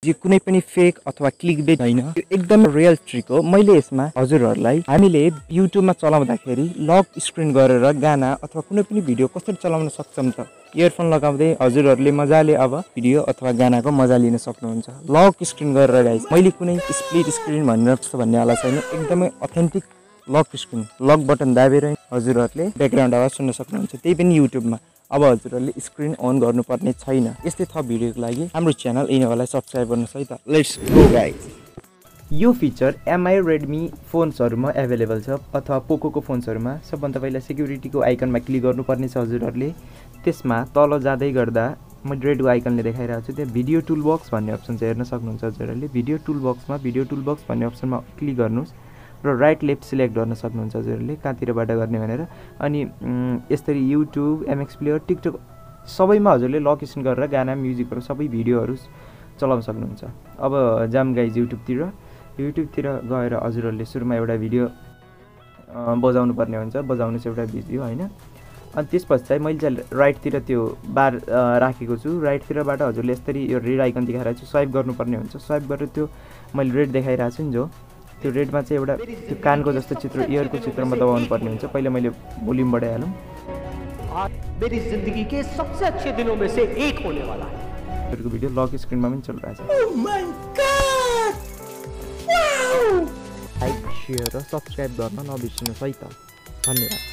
यो कुनै पनि फेक अथवा क्लिकबेट हैन, यो एकदम रियल ट्रिक हो। मैले यसमा हजुरहरुलाई हामीले युट्युबमा चलाउँदाखेरि लक स्क्रिन गरेर गाना अथवा कुनै पनि भिडियो कसरी चलाउन सक्छौं त इयरफोन लगाउँदै हजुरहरुले मजाले अब भिडियो अथवा गानाको मजा लिन सक्नुहुन्छ। लक स्क्रिन गरेर गाइस, मैले कुनै स्प्लिट स्क्रिन भन्ने वाला छैन, एकदमै authentic lock screen, lock button दाबेर हजुरहरुले ब्याकग्राउन्ड आवाज सुन्न सक्नुहुन्छ, त्यही पनि युट्युबमा। अब हजुरहरुले स्क्रिन अन गर्नुपर्ने छैन। यस्तै थप भिडियोको लागि हाम्रो च्यानल इनोवालाई सब्स्क्राइब गर्नुस् है त। Let's go guys. यो फिचर एमआई रेडमी फोन्सहरुमा अवेलेबल छ अथवा पोकोको फोन्सहरुमा। सबभन्दा पहिला सेक्युरिटीको आइकनमा क्लिक गर्नुपर्ने छ हजुरहरुले। त्यसमा तल जाँदै गर्दा म रेडको आइकनले देखाइरहेको छु, त्यहाँ भिडियो टुलबक्स भन्ने अप्सन चाहिँ हेर्न सक्नुहुन्छ हजुरहरुले। भिडियो टुलबक्स भन्ने अप्सनमा क्लिक गर्नुस् र राइट लेफ्ट सिलेक्ट गर्न सक्नुहुन्छ हजुरहरुले कहाँतिरबाट गर्ने भनेर। अनि यसरी युट्युब, एमएक्स प्लेयर, टिकटक सबैमा हजुरले लक स्क्रिन गरेर गाना, म्युजिकहरु सबै भिडियोहरु चलाउन सक्नुहुन्छ। अब जाम गाइज युट्युबतिर गएर हजुरहरुले सुरुमा एउटा भिडियो बजाउनु पर्ने हुन्छ, बजाउनुस् एउटा भिडियो हैन। अनि त्यसपछि चाहिँ मैले चाहिँ राइटतिर त्यो बार राखेको छु, राइटतिरबाट हजुरले यसरी यो रेड आइकन देखाइरहेको छु, स्वाइप गर्नुपर्ने हुन्छ। स्वाइप गरेर त्यो मैले रेड देखाइरहेको छु नि जो त्यो रेडमा चाहिँ एउटा त्यो कानको जस्तो चित्र, इयरको चित्रमा दबाउनु पर्ने हुन्छ। पहिला मैले भोल्युम बढाइहालौँ। मेरी जिंदगी के सबसे अच्छे दिनों में से एक होने वाला है। भिडियो लक स्क्रिनमा पनि चलिरहेछ। Oh my God, wow! Like, share र सब्स्क्राइब गर्न नबिर्सनुहोस् है त। धन्यवाद।